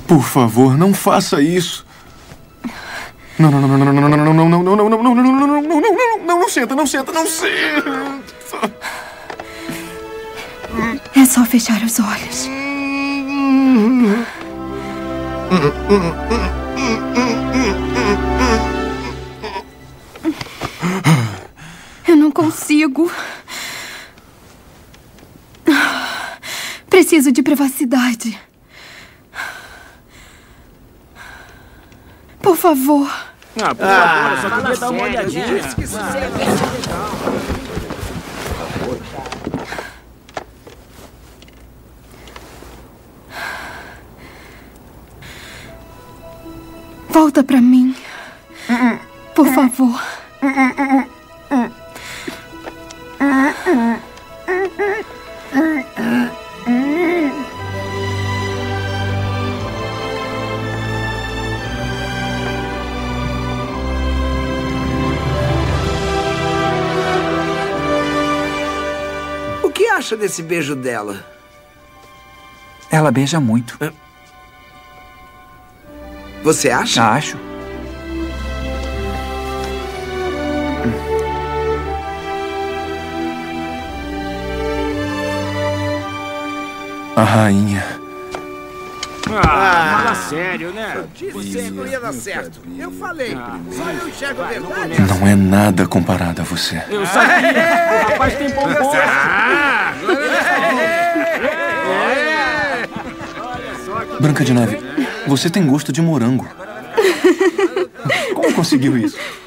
Por favor, não faça isso. Não, não, não, não, não, não, não, não, não, não, não, não, não, não, não, não, não, não, não, não senta, não senta, não senta. É só fechar os olhos. Eu não consigo. Preciso de privacidade. Por favor. Por favor, eu só queria dar uma olhadinha. Volta pra mim. Por favor. O que acha desse beijo dela? Ela beija muito. Você acha? Acho. A rainha. Fala sério, né? Disse que não ia dar certo. Eu falei. Só eu enxergo a verdade. Não é nada comparado a você. Eu sabia. O rapaz tem bom gosto. Branca de Neve, você tem gosto de morango. Como conseguiu isso?